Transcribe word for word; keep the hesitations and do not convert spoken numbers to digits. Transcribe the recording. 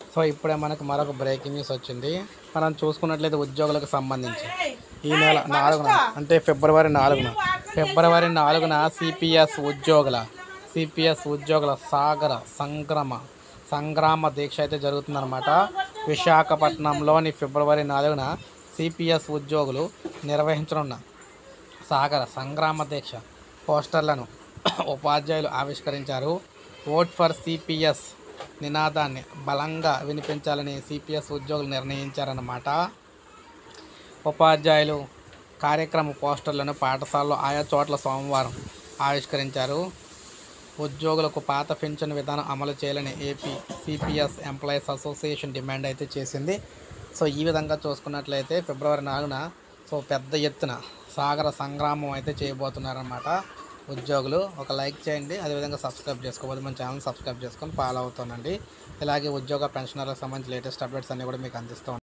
So ఇప్పుడే మనకు మరొక బ్రేకింగ్ న్యూస్ వచ్చింది. మనం చూసుకున్నట్లయితే ఉద్యోగులకు సంబంధించి ఈ నెల నాలుగున అంటే ఫిబ్రవరి నాలుగున ఫిబ్రవరి నాలుగున సిపిఎస్ ఉద్యోగుల సిపిఎస్ ఉద్యోగుల సాగర సంగ్రమ సంగ్రామ దీక్ష అయితే జరుగుతుందన్నమాట. విశాఖపట్నంలోని ఫిబ్రవరి నాలుగున సిపిఎస్ ఉద్యోగులు నిర్వహించనున్న సాగర సంగ్రామ దీక్ష పోస్టర్లను ఉపాధ్యాయులు ఆవిష్కరించారు. ఓట్ ఫర్ సిపిఎస్ నినాదాన్ని బలంగా వినిపించాలని సిపిఎస్ ఉద్యోగులు నిర్ణయించారన్నమాట. ఉపాధ్యాయులు కార్యక్రమ పోస్టర్లను పాఠశాలలో ఆయా చోట్ల సోమవారం ఆవిష్కరించారు. ఉద్యోగులకు పాత పెన్షన్ విధానం అమలు చేయాలని AP CPS employees association demand అయితే చేసింది. సో ఈ విధంగా చూసుకున్నట్లయితే ఫిబ్రవరి నాలుగున సో పెద్ద ఎత్తున సాగర సంగ్రామం అయితే చేయబోతున్నారన్నమాట ఉద్యోగులు. ఒక లైక్ చేయండి, అదేవిధంగా సబ్స్క్రైబ్ చేసుకోవాలి. మన ఛానల్ సబ్స్క్రైబ్ చేసుకొని ఫాలో అవుతానండి. ఇలాగే ఉద్యోగ పెన్షనర్లకు సంబంధించి లేటెస్ట్ అప్డేట్స్ అన్నీ కూడా మీకు అందిస్తూ